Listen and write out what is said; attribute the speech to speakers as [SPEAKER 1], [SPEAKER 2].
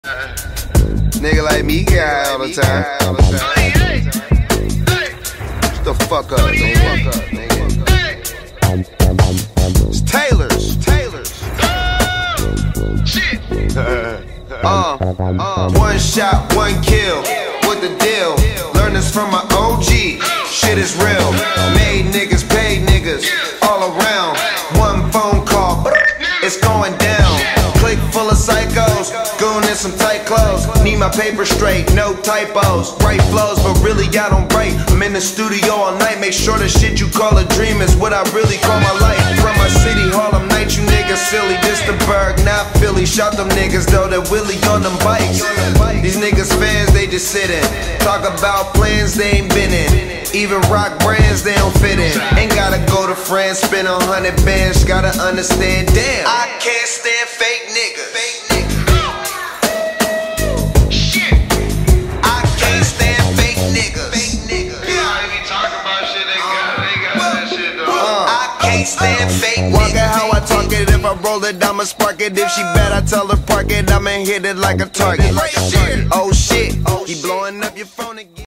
[SPEAKER 1] Nigga like me get high all the time. Shut the fuck up, nigga. It's Taylor's. One shot, one kill. What the deal? Learn this from my OG. Shit is real. Made niggas, paid niggas all around. One phone call, it's going down. Click full of psychos, goon in some tight clothes. Need my paper straight, no typos. Bright flows, but really I don't write. I'm in the studio all night, make sure the shit you call a dream is what I really call my life. From my city, Harlem night, you niggas silly. This the Berg, not Philly. Shout them niggas though, that Willie on them bikes. These niggas fans, they just sit in. Talk about plans they ain't been in. Even rock brands, they don't fit in. Ain't gotta go to France, spend 100 bands. Gotta understand, damn, I can't stand fake niggas. Shit, I can't stand fake niggas. I can't stand fake niggas. Walk it how I talk it. If I roll it, I'ma spark it. If she bad, I tell her park it. I'ma hit it like a target. Oh shit, he blowing up your phone again.